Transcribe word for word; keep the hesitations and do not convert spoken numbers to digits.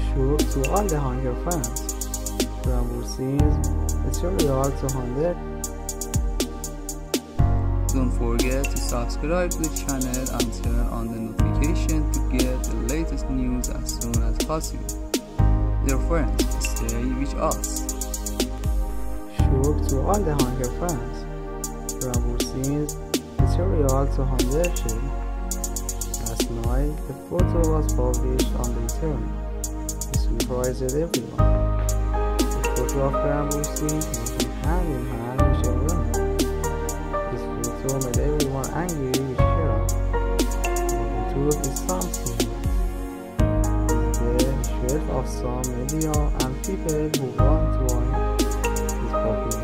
Shook to all the Hunger fans. Kerem Bursin's betrayal to Hande. Don't forget to subscribe to the channel and turn on the notification to get the latest news as soon as possible. Dear friends, stay with us. Shook to all the Hunger fans. Kerem Bursin's betrayal to Hande Ercel. Last night, the photo was published on the internet. It surprised everyone. The photo of Kerem Bursin walking hand in hand with a woman. This photo made everyone angry with Kerem. But the truth is something else. The shade of some media and people who want to own his popularity.